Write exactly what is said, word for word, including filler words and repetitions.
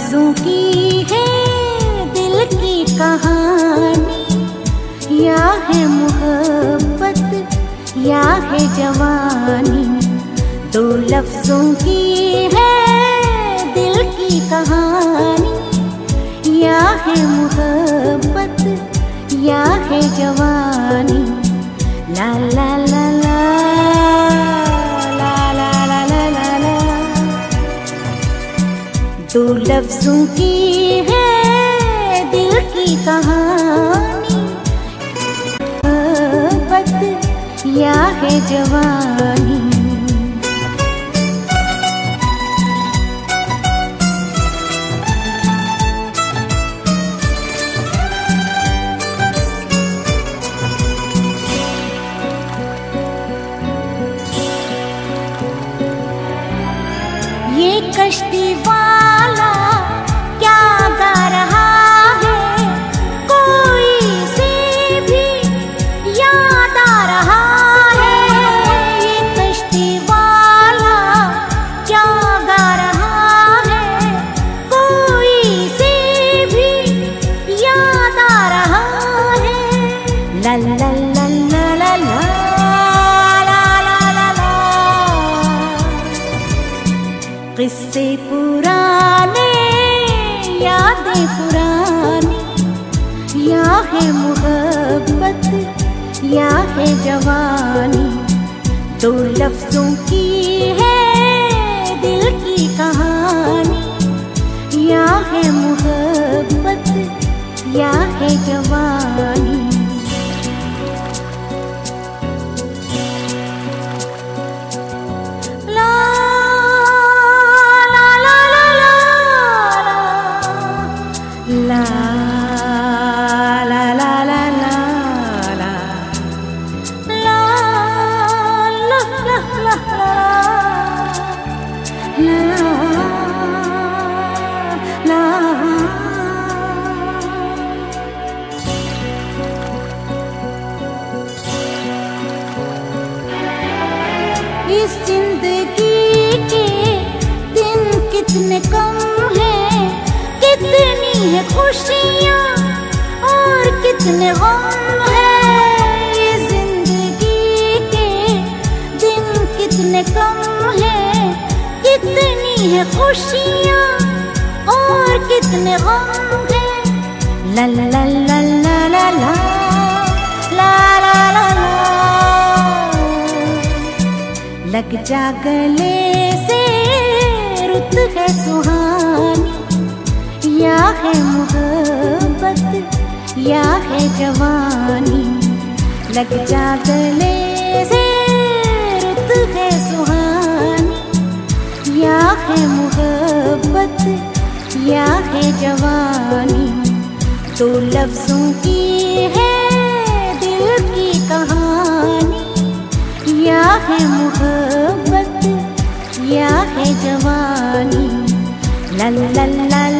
लफ्जों की है दिल की कहानी, या है मोहब्बत या है जवानी। दो लफ्जों की है दिल की कहानी, या है मोहब्बत या है जवानी। ला ला ला ला ला ला ला ला ला ला। दो लफ्जों की है दिल की कहानी, मोहब्बत या है जवानी। ये कश्ती वाला क्या गा रहा है, कोई से भी याद आ रहा है। ये कश्ती वाला क्या गा रहा है, कोई से भी याद आ रहा है। ला ला ला ला ला ला। किस्से पुराने यादें पुरानी, या है मोहब्बत या है जवानी। दो लफ्जों की है दिल की कहानी, या है मोहब्बत या है जवानी। La la la la la la la la la la la la la। इस जिंदगी के दिन कितने कम हैं, कितनी है खुशियाँ और कितने गम हैं। ये जिंदगी के दिन कितने कम हैं, कितनी है खुशियाँ और कितने गम हैं। ला ला ला ला ला ला ला ला ला ला ला। लग जा गले से रुत है सुहानी, या है मोहब्बत या है जवानी। लग जा गले से रुत है सुहानी, या है मोहब्बत या है जवानी। दो लफ्जों की है दिल की कहानी, या है मोहब्बत या है जवानी। ला ला ला